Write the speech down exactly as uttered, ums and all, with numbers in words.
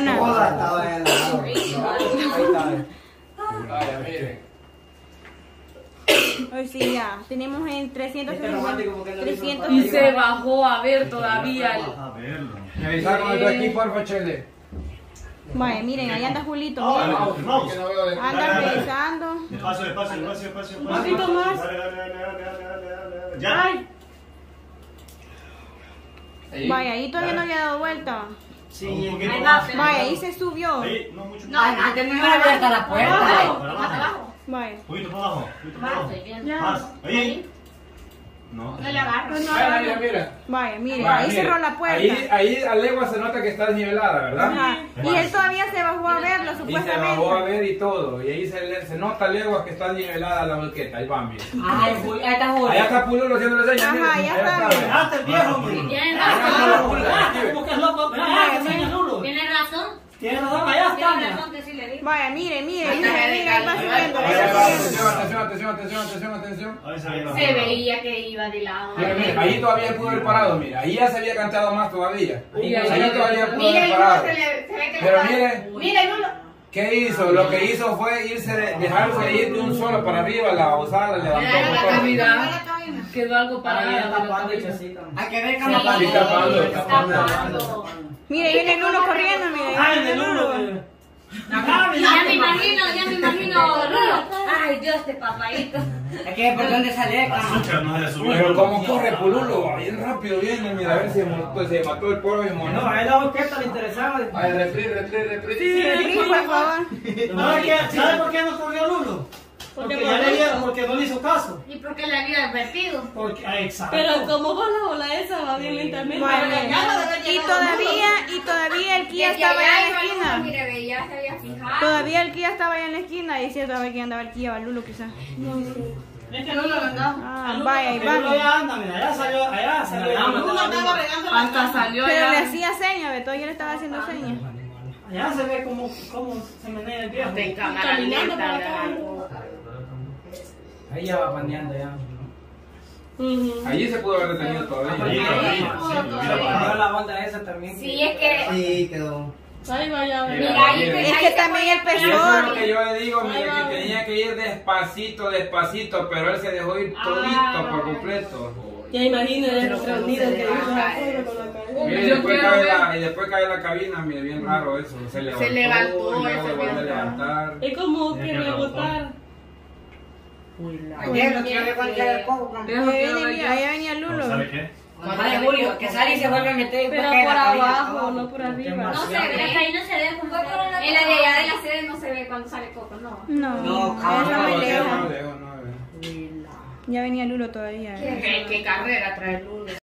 Mona. Toda estaba en la... Ahí está. Vaya, miren. Hoy sí, ya. Tenemos en trescientos trescientos. Y se bajó a ver todavía. A verlo. Me avisa con el aquí, porfa, Chele. Vaya, miren, ahí anda Julito. Ah, miren. vamos, vamos. Que no veo de- Anda Dale, dale. revisando. Despacio, despacio, despacio, despacio. Un poquito más. Dale, dale, dale, dale, dale, dale, dale. Ya. Ay, Ahí. Vaya, ahí todavía no había dado vuelta. Sí, Un poquito ahí más. va, pero- Vaya, ahí se subió. Ahí, no mucho. No, antes no iba a abierta la puerta. Para abajo. Vaya. Un poquito para abajo. Un poquito para abajo. ya. Más. Ahí. No. No le agarro. Mira, mira, mira. Vaya, miren, Vaya, ahí mire. cerró la puerta. Ahí, ahí a legua se nota que está desnivelada, ¿verdad? Ajá. Y él todavía se bajó a verlo, Y se supuestamente. bajó a ver y todo. Y ahí se, le- se nota a legua que está nivelada la banqueta. Ahí va, mire. Ay, Jul- ahí está Julio. Allá está Pululo haciéndole señas. Ajá, mire. ya está, mire. Dejaste el viejo, hombre. Tiene Allá está razón. Pululo. ¿Cómo que es loco? Vea, que enseña Lulo. Tiene razón. Tiene razón, allá está. Tiene mira. razón que sí le digo. Vaya, mire, mire, Ahí mire, está, mire, ahí ahí va está, subiendo, Ahí ahí va, va Atención, subiendo. atención, atención, atención, atención, atención. Ahí se ve. Se veía que iba de lado. Mira, mira, ahí todavía pudo haber parado, mira. Ahí ya se había cantado más todavía. Y Ahí, ahí- todavía pudo Mire, haber Lulo parado. se le se ve que Pero le está- mire. Mire, Lulo. ¿Qué hizo? Lo que hizo fue irse, de- dejarse ir de un solo para arriba, la osada levantó Mira la por todo. cabina, mira la cabina. Quedó algo Para parado. mí de la tapando cabina. hechecita. Hay que ver Sí, tapando, tapando. tapando. Mire, ahí viene el uno corriendo, mire. Ay, ahí de viene el Lulo. uno. que- Acá, Y mira. ya me imagino, ya me imagino, Lulo. Ay, Dios, este papadito. Es que por dónde sale, La azúcar no se le subió. Pero como corre Pululo, va bien rápido viene, mira, a ver si se mató, se mató el pobre No, mono. a él la orquesta le interesaba. Ay, repri, repri, repri. Sí, por favor. No, es que, ¿sabe por qué no corrió Lulo? Porque ya le dieron, porque no le hizo caso. ¿Y por qué le había advertido? Porque, ah, exacto. Pero como va la ola esa, va bien lentamente. Vaya, Pero ya no debe y llegar todavía, y todavía el Kia Desde estaba allá allá en iba la Lulo, esquina. mire, veía, se había fijado. Todavía el Kia estaba allá en la esquina y decía todavía que andaba el Kia Balulo quizás. Es que Lulo andaba. Ah, vaya, ahí Pero Lulo va. ya anda, mira, allá salió, allá salió. Hasta salió Pero le allá. hacía señas, Beto, yo le estaba haciendo señas. Allá se ve cómo, cómo se menea el viejo. De cámara Caminando lenta, por acá. ¿verdad? Ahí ya va pandeando ya. Ujú. Allí se pudo haber detenido Ahí, todavía. ahí, sí, lo hubiera Ahora parado. la onda esa también. Sí, es que. Sí, quedó. Ahí vaya. Mira, ahí Mira, ahí Es que se también podía el Y eso peso- es lo que yo le digo, mire, que tenía que ir despacito, despacito, pero él se dejó ir todito por completo. Ya imagínate el reunido que hizo afuera con la cabeza. Mire, y Yo después, quiero cae ver. la, y después cae la cabina, mire, bien raro eso. Se levantó, levantó, y luego ese se vuelve a bien levantar. Es como Ya que que rebotar. Ayer no quiero ver cuál queda el cojo. Ahí venía, ahí venía Lulo. ¿Sabe qué? Mamá de Julio, que sale y se vuelve a meter y Pero después cae por la cabina abajo, abajo. no por arriba. No se ve, hasta ahí no se ve como en la de allá de la sede no se ve cuando sale Coco, no. No, No, esa No, muy no, lejos. no, lejos, no, eh. Ya venía Lulo todavía. eh. ¿Qué, qué carrera trae Lulo?